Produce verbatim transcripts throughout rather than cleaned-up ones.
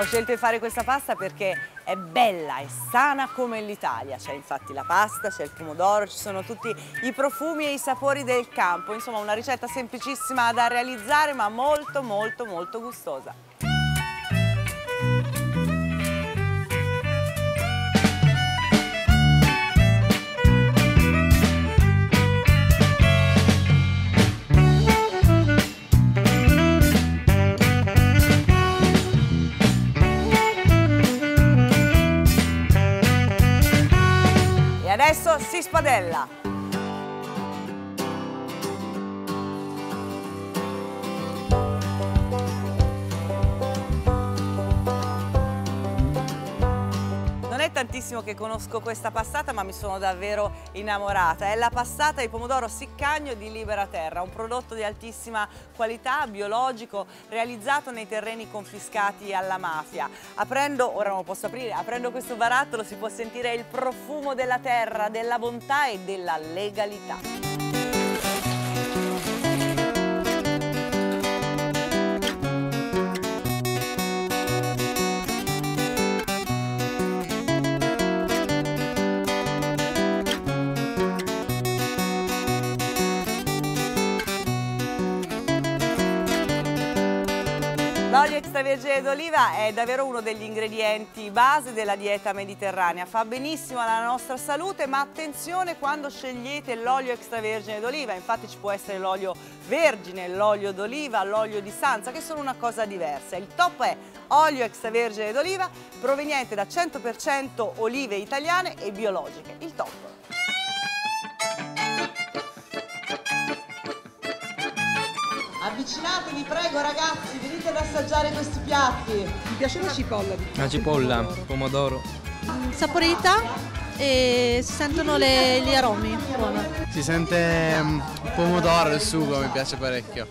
scelto di fare questa pasta perché è bella e sana come l'Italia. C'è infatti la pasta, c'è il pomodoro, ci sono tutti i profumi e i sapori del campo. Insomma, una ricetta semplicissima da realizzare ma molto molto molto gustosa. E adesso si spadella! Non è tantissimo che conosco questa passata, ma mi sono davvero innamorata. È la passata di pomodoro Siccagno di Libera Terra, un prodotto di altissima qualità, biologico, realizzato nei terreni confiscati alla mafia. Aprendo, ora non lo posso aprire, aprendo questo barattolo si può sentire il profumo della terra, della bontà e della legalità. L'olio extravergine d'oliva è davvero uno degli ingredienti base della dieta mediterranea, fa benissimo alla nostra salute, ma attenzione quando scegliete l'olio extravergine d'oliva, infatti ci può essere l'olio vergine, l'olio d'oliva, l'olio di Sanza, che sono una cosa diversa. Il top è olio extravergine d'oliva proveniente da cento per cento olive italiane e biologiche, il top. Avvicinatevi, prego ragazzi, venite ad assaggiare questi piatti. Mi piace la cipolla. La cipolla, pomodoro. Saporità e si sentono le, gli aromi. Buono. Si sente um, il pomodoro, il sugo, mi piace parecchio.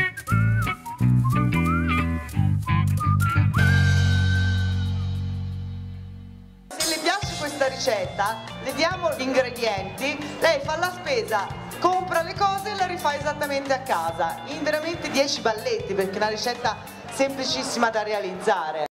Se le piace questa ricetta, le diamo gli ingredienti, lei fa la spesa, compra le cose e la rifà esattamente a casa, in veramente dieci balletti, perché è una ricetta semplicissima da realizzare.